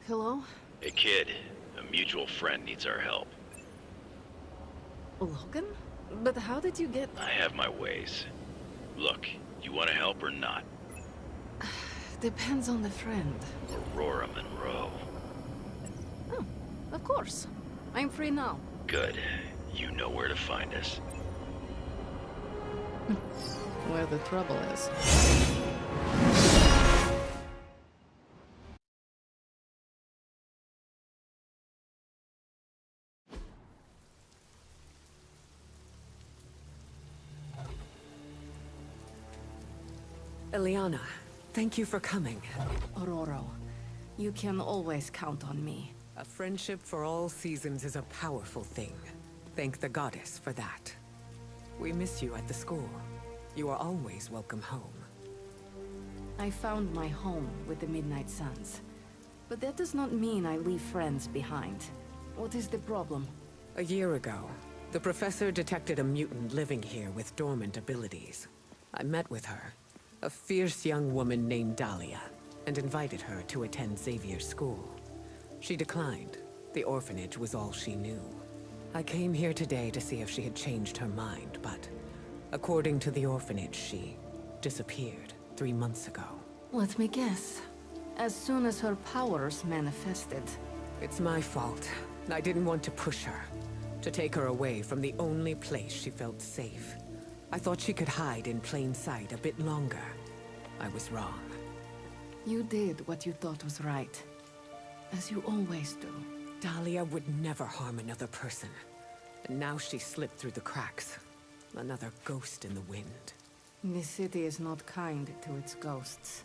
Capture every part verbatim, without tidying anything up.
Hello? Hey kid, a mutual friend needs our help. Logan? But how did you get... I have my ways. Look, you want to help or not? Depends on the friend. Aurora Monroe. Oh, of course. I'm free now. Good. You know where to find us. Where the trouble is. Eliana, thank you for coming. Aurora, you can always count on me. A friendship for all seasons is a powerful thing. Thank the goddess for that. We miss you at the school. You are always welcome home. I found my home with the Midnight Suns. But that does not mean I leave friends behind. What is the problem? A year ago, the professor detected a mutant living here with dormant abilities. I met with her, a fierce young woman named Dahlia, and invited her to attend Xavier's school. She declined. The orphanage was all she knew. I came here today to see if she had changed her mind, but according to the orphanage, she disappeared three months ago. Let me guess. As soon as her powers manifested. It's my fault. I didn't want to push her, to take her away from the only place she felt safe. I thought she could hide in plain sight a bit longer. I was wrong. You did what you thought was right. As you always do. Dahlia would never harm another person. And now she slipped through the cracks. Another ghost in the wind. This city is not kind to its ghosts.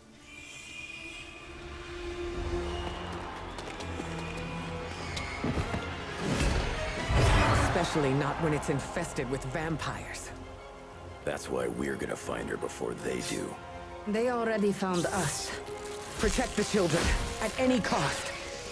Especially not when it's infested with vampires. That's why we're gonna find her before they do. They already found us. Protect the children, at any cost.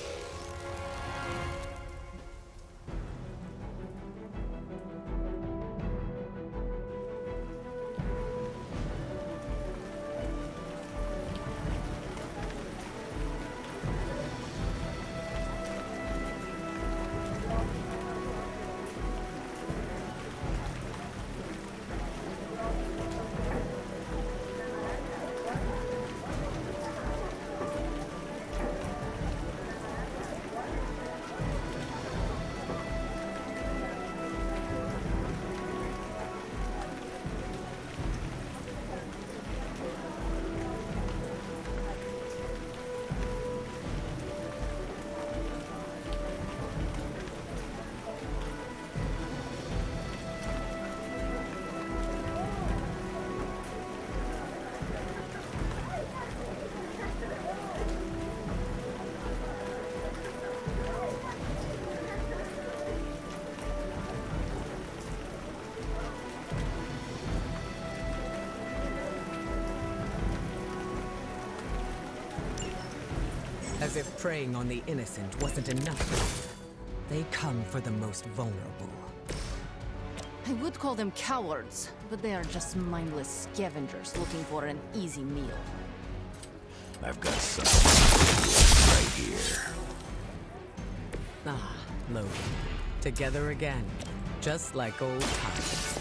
As if preying on the innocent wasn't enough. They come for the most vulnerable. I would call them cowards, but they are just mindless scavengers looking for an easy meal. I've got something right here. Ah, Logan. Together again. Just like old times.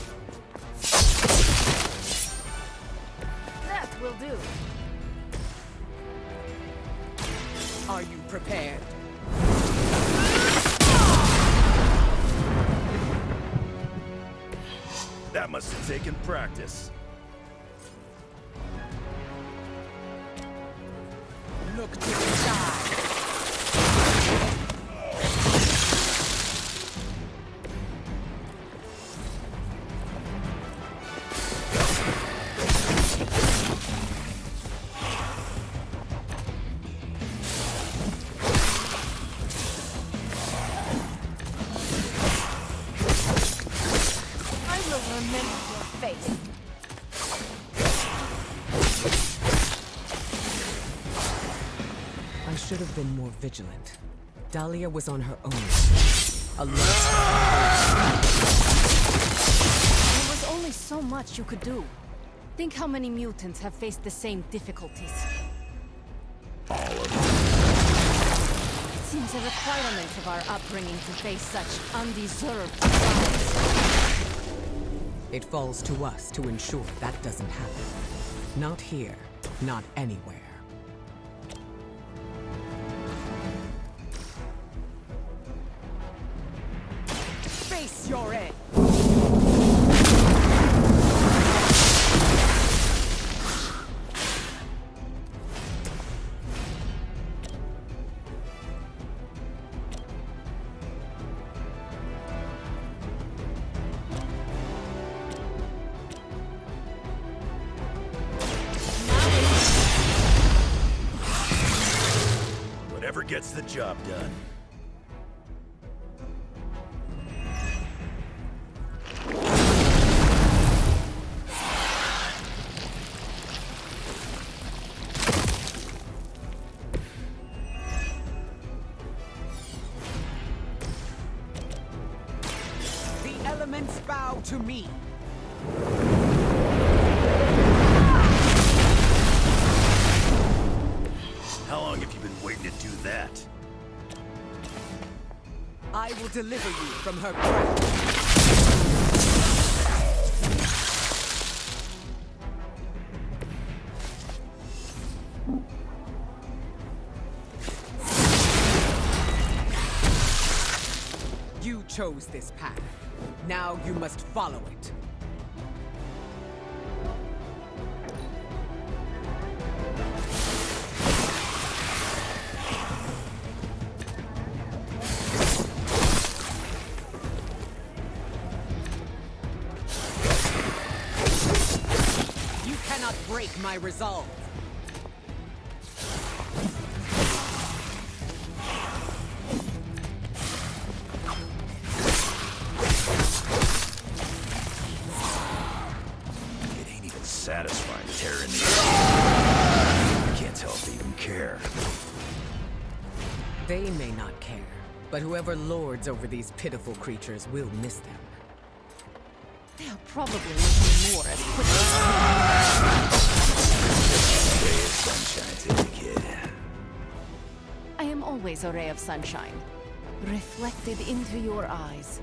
That will do. Are you prepared? That must have taken practice. Look to the side. I should have been more vigilant. Dahlia was on her own. Alone. There was only so much you could do. Think how many mutants have faced the same difficulties. All of them. It's a requirement of our upbringing to face such undeserved crimes. It falls to us to ensure that doesn't happen. Not here, not anywhere. Face your end! Whatever gets the job done. The elements bow to me. How long have you been waiting to do that? I will deliver you from her grasp. You chose this path. Now you must follow it. You cannot break my resolve. Satisfying tyranny. I can't tell if they even care. They may not care, but whoever lords over these pitiful creatures will miss them. They'll probably miss me more as quickly A ray of sunshine to the kid. I am always a ray of sunshine, reflected into your eyes.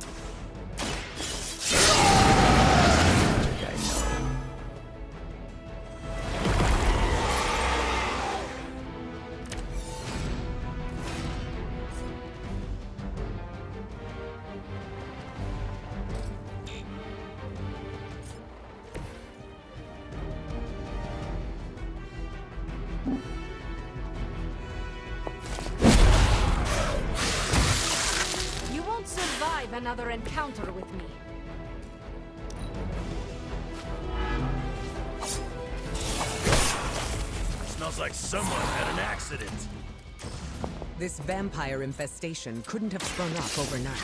I know. You won't survive another encounter with me. Smells like someone had an accident. This vampire infestation couldn't have sprung up overnight.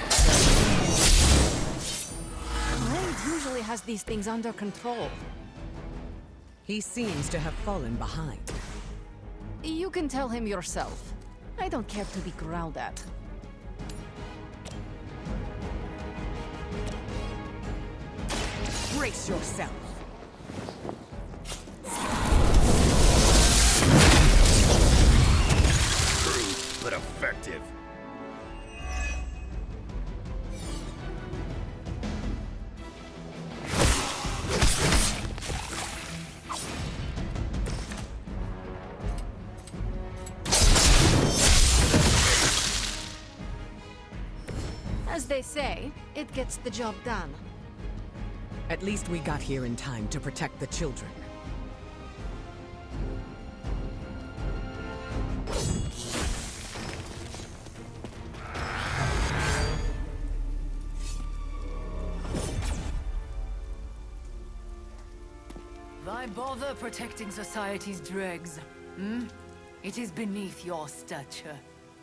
Blade usually has these things under control. He seems to have fallen behind. You can tell him yourself. I don't care to be growled at. Brace yourself. Crude, but effective. As they say, it gets the job done. At least we got here in time to protect the children. Why bother protecting society's dregs? Hmm? It is beneath your stature.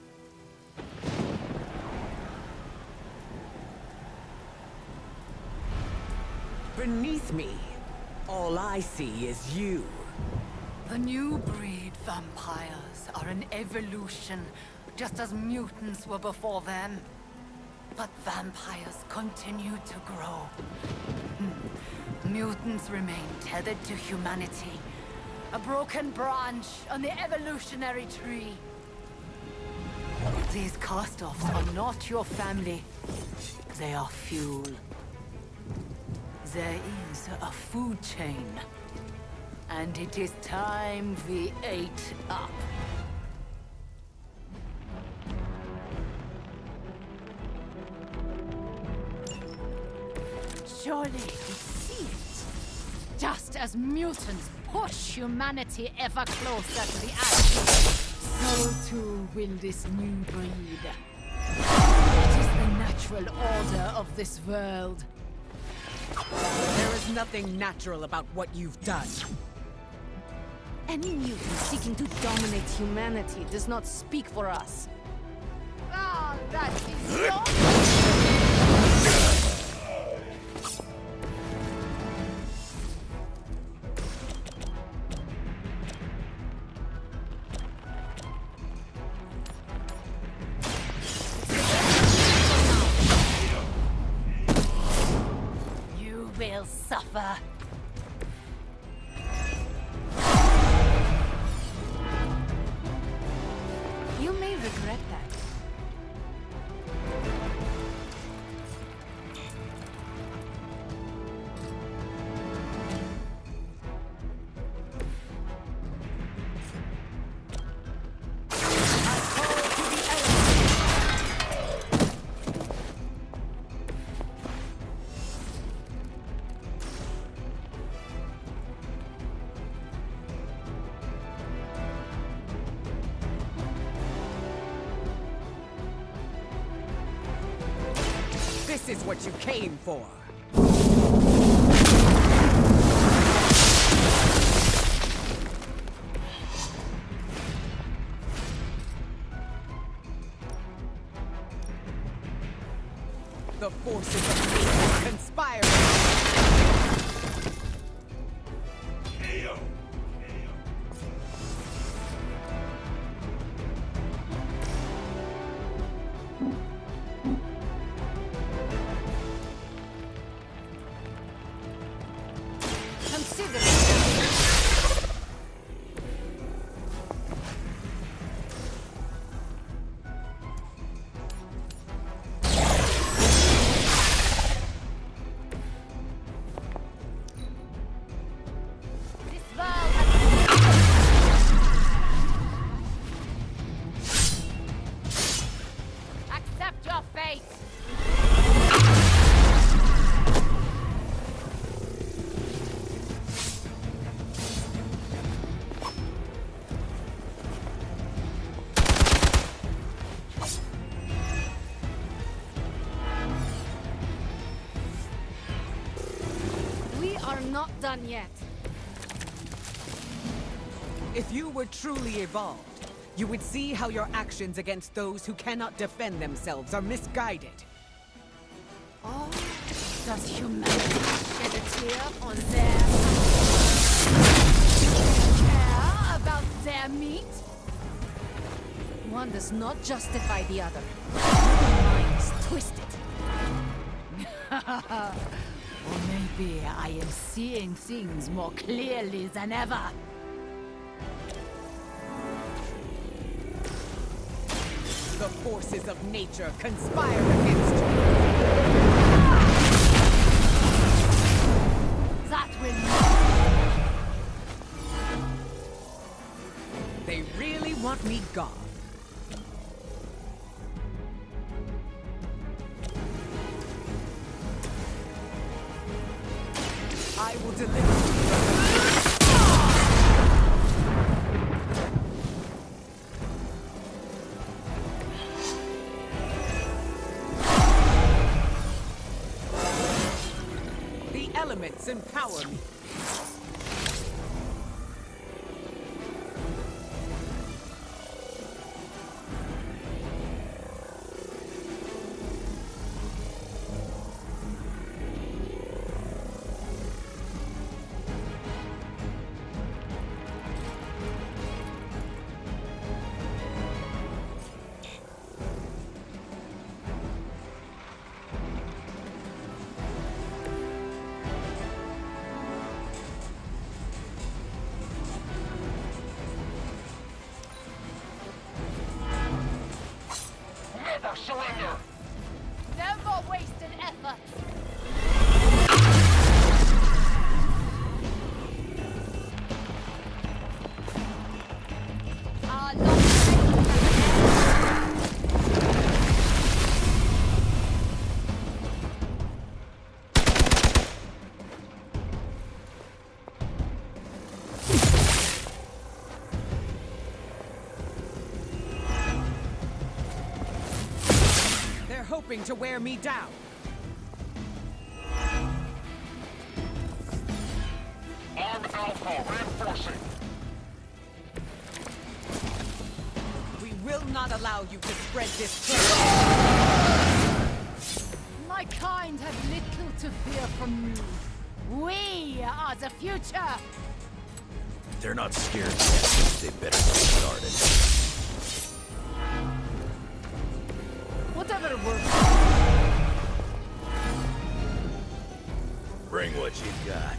Beneath me, all I see is you. The new breed vampires are an evolution, just as mutants were before them. But vampires continue to grow. Hmm. Mutants remain tethered to humanity, a broken branch on the evolutionary tree. These cast-offs are not your family. They are fuel. There is a food chain. And it is time we ate up. Surely you see it. Just as mutants push humanity ever closer to the ash, so too will this new breed. It is the natural order of this world. There is nothing natural about what you've done. Any mutant seeking to dominate humanity does not speak for us. Ah, that is your... You will suffer. You may regret that. This is what you came for. The forces of nature conspiring. Consider it. This world has... Accept your fate. We are not done yet. If you were truly evolved, you would see how your actions against those who cannot defend themselves are misguided. Oh, does humanity shed a tear on their... care about their meat? One does not justify the other. Your mind is twisted. Or maybe I am seeing things more clearly than ever. The forces of nature conspire against you. That will not... They really want me gone. I will deliver you. The elements empower me. hoping to wear me down. Arm Alpha reinforcing. We will not allow you to spread this terror. My kind have little to fear from me. We are the future! They're not scared yet. They better get started. Whatever works. Bring what you got.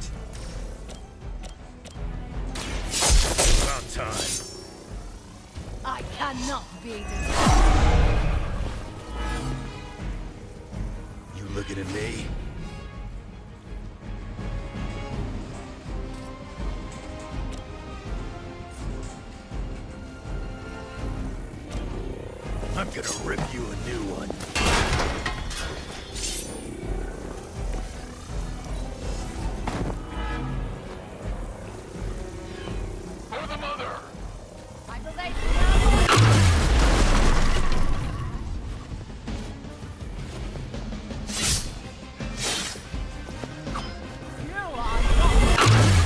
About time. I cannot be this. You looking at me? I'm gonna rip you a new one. For the mother! I believe you are not.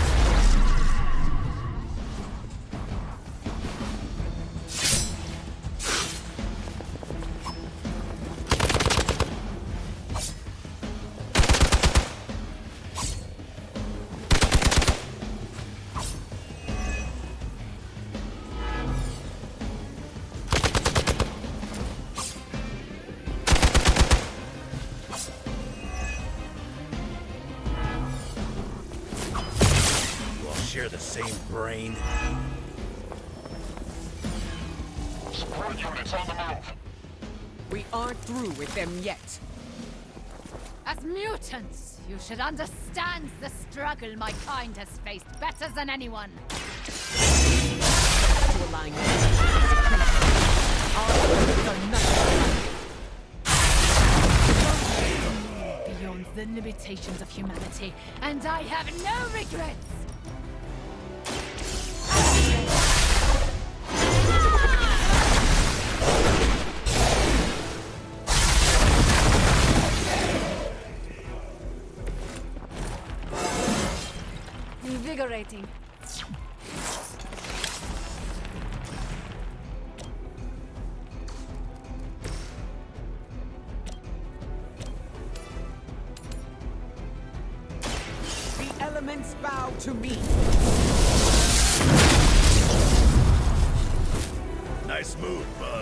Share the same brain. Support units on the move. We aren't through with them yet. As mutants, you should understand the struggle my kind has faced better than anyone. To align with our orders are nothing. Beyond the limitations of humanity, and I have no regrets. Invigorating. The elements bow to me. Nice move, bub.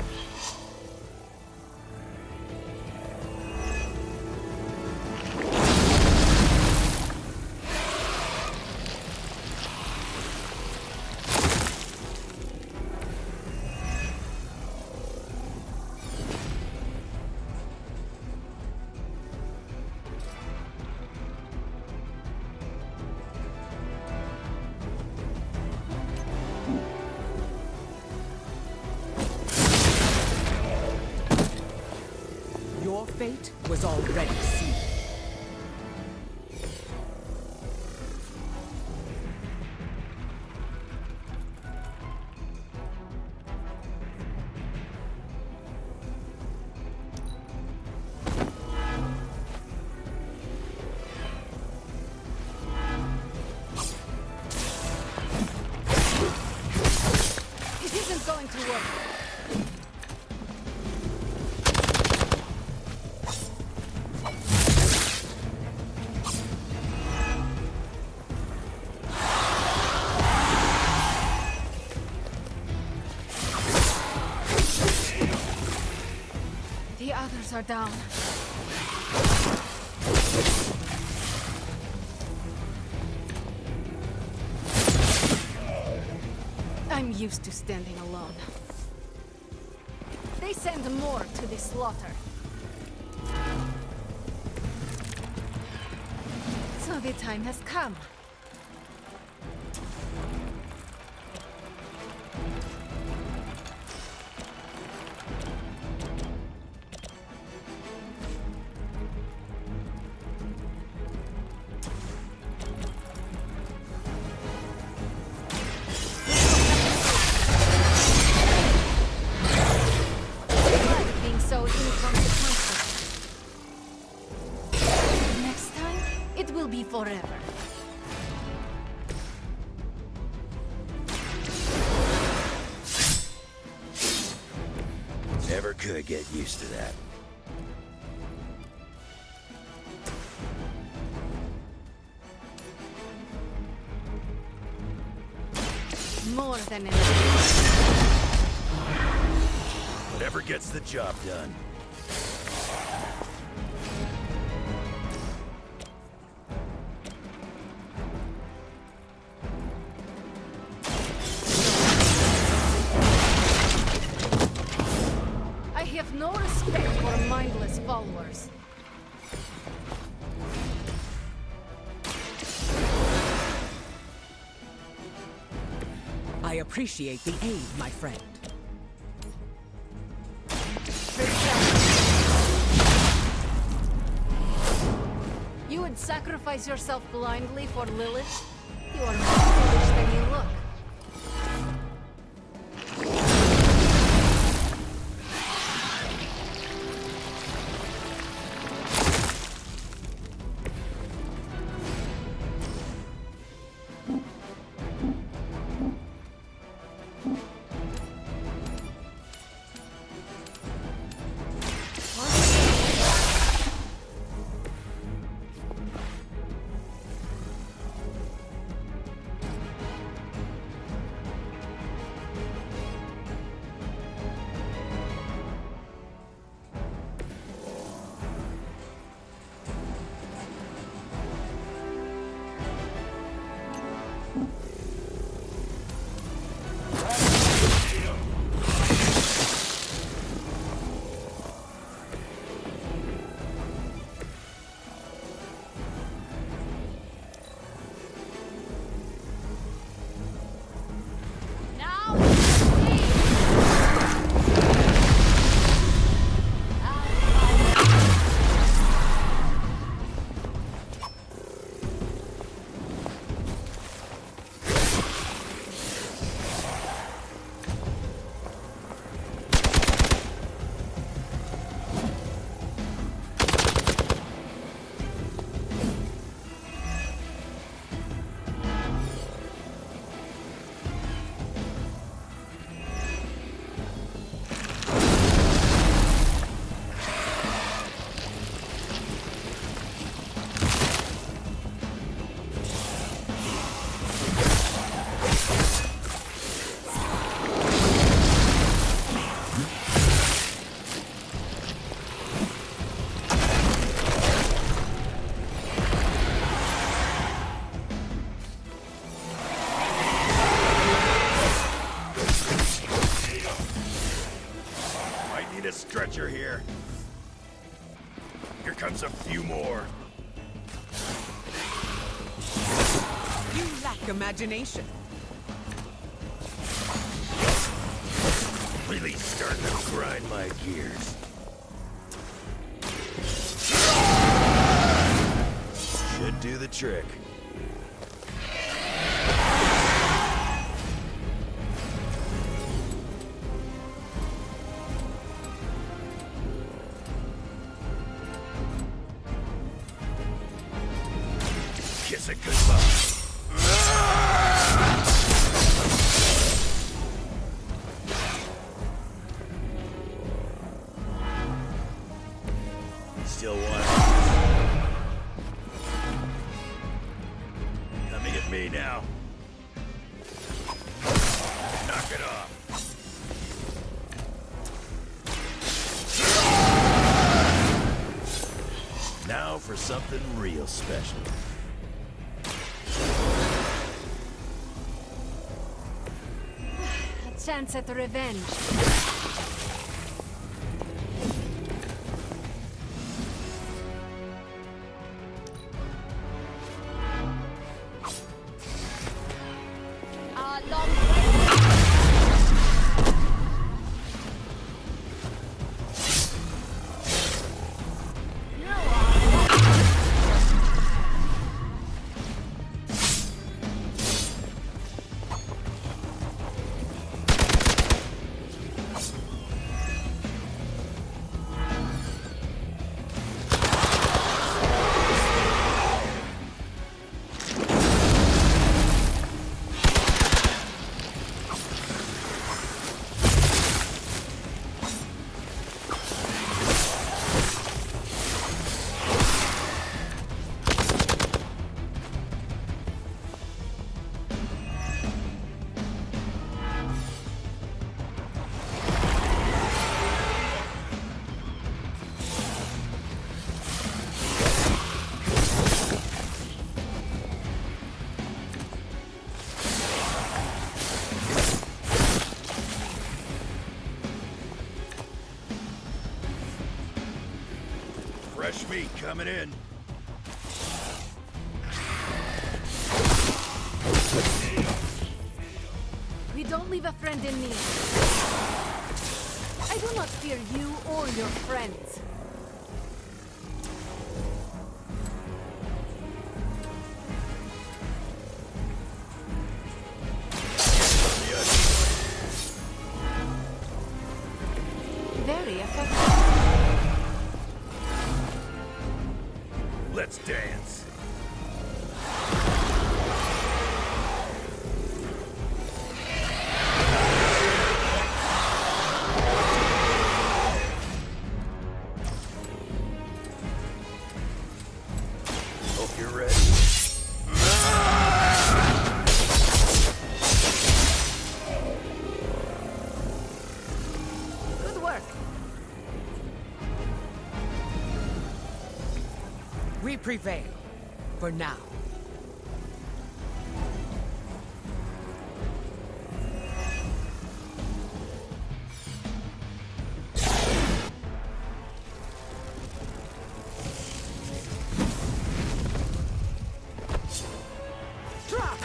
Your fate was already sealed. It isn't going to work. The others are down. I'm used to standing alone. They send more to the slaughter. So the time has come. Being so inconsequential. will be forever. Never could get used to that. More than enough. Whatever gets the job done. I have no respect for mindless followers. I appreciate the aid, my friend. You would sacrifice yourself blindly for Lilith? You are more foolish than you look. A stretcher here. Here comes a few more. You lack imagination. Really starting to grind my gears. Should do the trick. Kiss it goodbye. Still one. Coming at me now. Knock it off. Now for something real special. A chance at revenge. Fresh meat coming in. We don't leave a friend in need. I do not fear you or your friends. Very effective. Let's dance. Hope you're ready. Good work. We prevail. For now. Drop!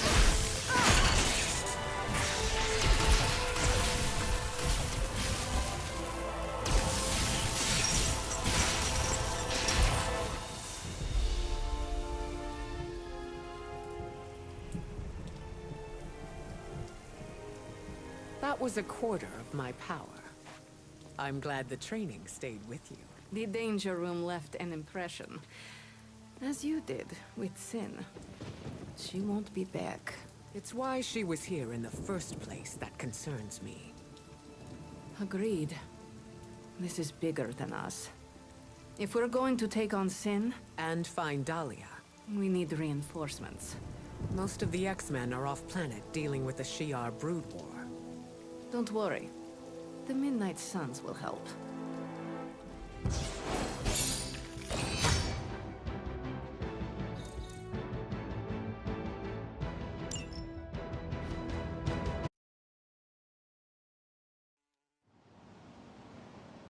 That was a quarter of my power. I'm glad the training stayed with you. The danger room left an impression. As you did with Sin. She won't be back. It's why she was here in the first place that concerns me. Agreed. This is bigger than us. If we're going to take on Sin, And find Dahlia. we need reinforcements. Most of the X-Men are off-planet dealing with the Shi'ar brood war. Don't worry. The Midnight Suns will help.